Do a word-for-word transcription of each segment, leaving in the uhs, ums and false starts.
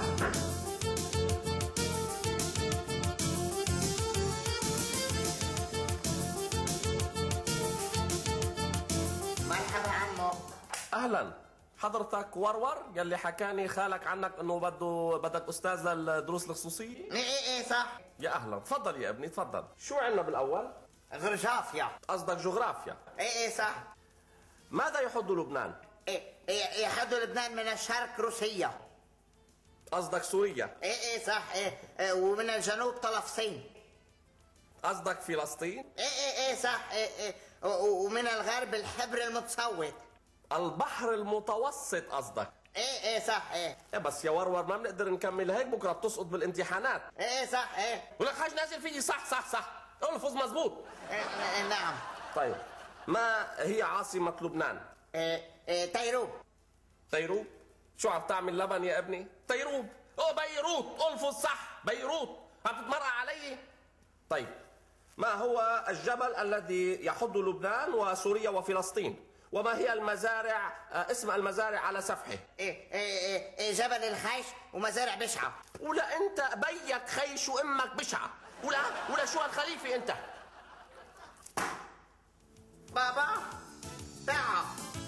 مرحبا عمو. اهلا، حضرتك ورور يلي حكاني خالك عنك انه بده بدك استاذ للدروس الخصوصيه؟ ايه ايه ايه صح. يا اهلا، تفضل يا ابني تفضل. شو عندنا بالاول؟ جغرافيا. قصدك جغرافيا. ايه ايه صح. ماذا يحد لبنان؟ ايه ايه يحد لبنان من الشرق روسيا. قصدك سوريا. ايه ايه صح. ايه, إيه ومن الجنوب طلفسين. قصدك فلسطين. ايه ايه ايه صح. ايه ايه ومن الغرب الحبر المتصوت. البحر المتوسط قصدك. ايه ايه صح. ايه ايه بس يا ورور ما بنقدر نكمل هيك، بكره بتسقط بالامتحانات. ايه ايه صح. ايه ولك حاج نازل فيي. صح صح صح، الفظ مزبوط. إيه إيه نعم. طيب، ما هي عاصمة لبنان؟ إيه إيه تيروب. تيروب؟ شو عم تعمل لبن يا ابني؟ تيروب. اوه بيروت، الفظ صح، بيروت. عم تتمرق علي؟ طيب، ما هو الجبل الذي يحد لبنان وسوريا وفلسطين؟ وما هي المزارع، آه اسم المزارع على سفحه؟ إيه إيه إيه إيه جبل الخيش ومزارع بشعة. ولا انت بيك خيش وامك بشعة، ولا ولا شو هالخليفة انت؟ بابا تعال.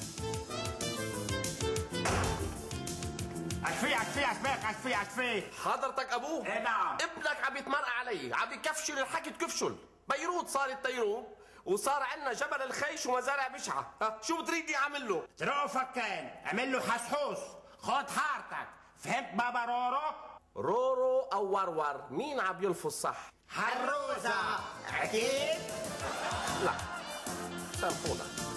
اشفي اشفي اشفيك اشفي اشفي. حضرتك ابوه؟ ايه نعم. ابنك عم يتمرق علي، عم يكفشل الحكي تكفشل. بيروت صارت تيروب، وصار عندنا جبل الخيش ومزارع بشعة. ها شو بتريدني اعمل له؟ ظروفك كان اعمل له حسحوس، خد حارتك. فهمت بابا رورو؟ رورو او ورور، مين عم يلفظ صح؟ حروزة. اكيد. لا، سامحونا.